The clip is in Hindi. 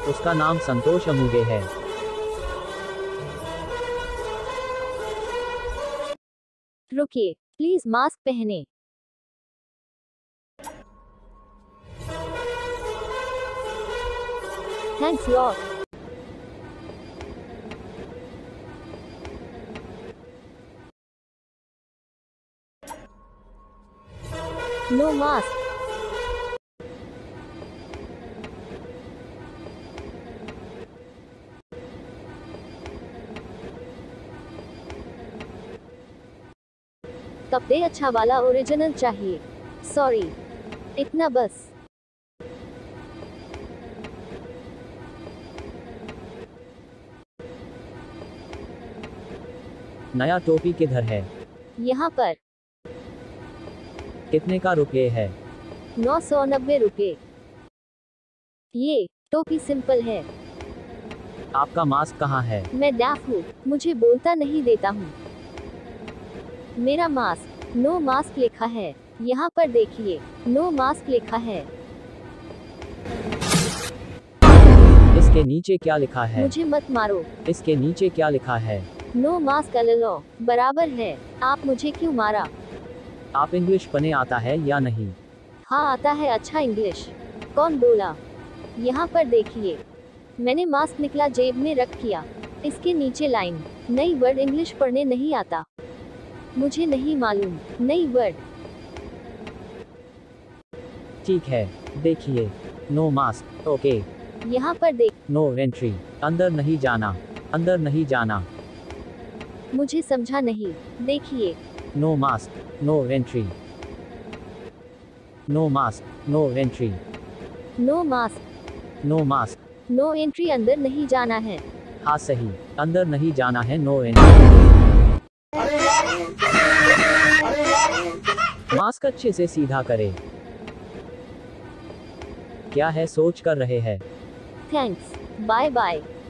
उसका नाम संतोष अमुगे है। रुकिए, प्लीज मास्क पहने। Thanks lot. No mask. कपड़े अच्छा वाला ओरिजिनल चाहिए। सॉरी, इतना बस। नया टोपी किधर है? यहाँ पर। कितने का रुपये है? 990 रुपये। ये टोपी सिंपल है। आपका मास्क कहाँ है? मैं डैफ हूँ, मुझे बोलता नहीं देता हूँ। मेरा मास्क, नो मास्क लिखा है। यहाँ पर देखिए, नो मास्क लिखा है। इसके नीचे क्या लिखा है? मुझे मत मारो। इसके नीचे क्या लिखा है? नो मास्क अल्लो बराबर है। आप मुझे क्यों मारा? आप इंग्लिश पढ़ने आता है या नहीं? हाँ आता है अच्छा इंग्लिश। कौन बोला? यहाँ पर देखिए, मैंने मास्क निकला जेब में रख किया। इसके नीचे लाइन, नई वर्ड इंग्लिश पढ़ने नहीं आता। मुझे नहीं मालूम नई वर्ड। ठीक है, देखिए, नो मास्क, ओके। यहाँ पर देख। नो एंट्री, अंदर नहीं जाना, अंदर नहीं जाना। मुझे समझा नहीं। देखिए, no mask, no entry. No mask, no entry. No mask, no mask. No entry, अंदर नहीं जाना है। हाँ सही, अंदर नहीं जाना है, नो एंट्री। मास्क अच्छे से सीधा करे। क्या है सोच कर रहे हैं? Thanks, bye bye.